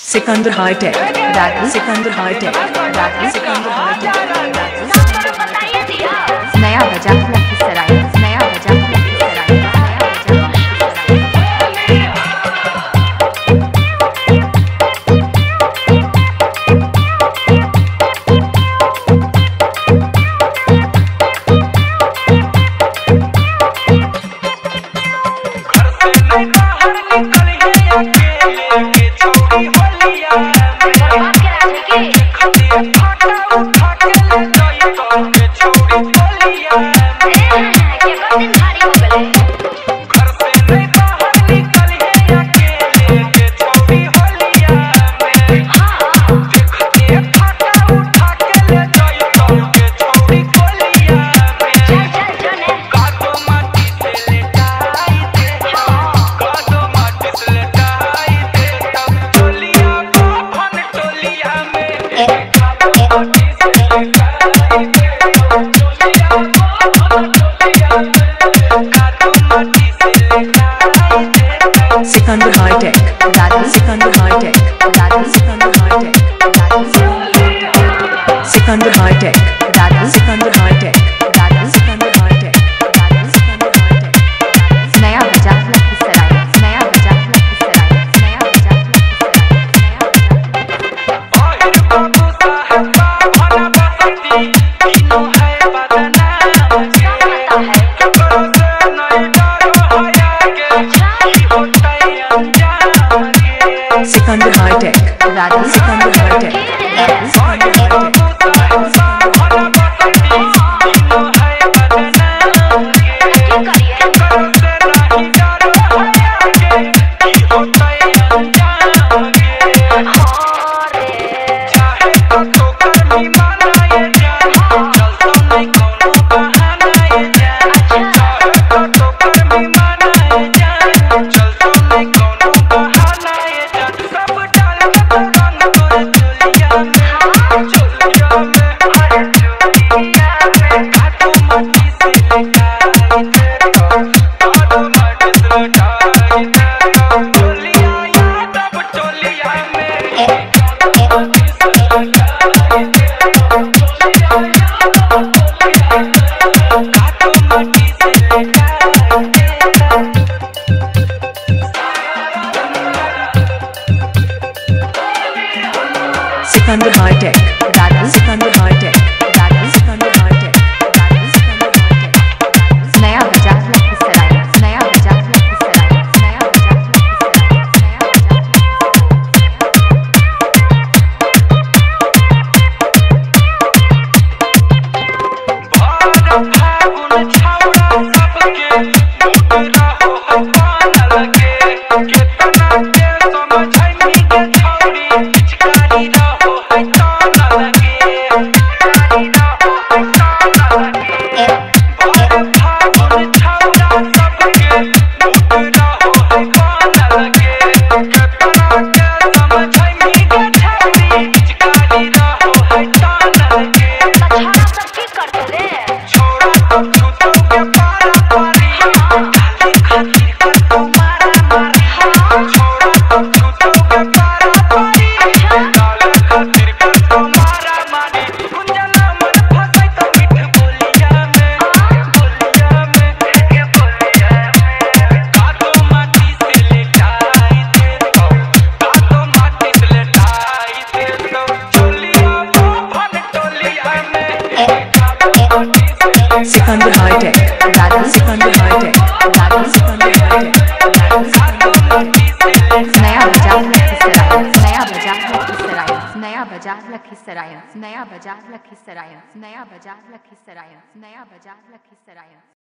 Sikandar hitech, Sikandar hitech, Sikandar hitech. Naya Bazar Lakhisarai, Naya Bazar Lakhisarai, Naya Sikandar hitech, Sikandar hitech, Sikandar hitech, Sikandar hitech, Sikandar hitech, Sikandar hitech, Naya Bazar Lakhisarai, Naya Bazar Lakhisarai, Naya Bazar Sikandar hitech, Sikandar hitech, Sikandar hitech, Sikandar hitech, Sikandar hitech, Naya Bazar Lakhisarai, Naya Bazar Lakhisarai, Naya Bazar Sikandar hitech, Sikandar hitech, Sikandar hitech, Naya Bazar Lakhisarai, Naya Bazar Lakhisarai, Naya Bazar Lakhisarai, Naya Bazar Lakhisarai, Naya Bazar Lakhisarai, Naya Bazar Lakhisarai.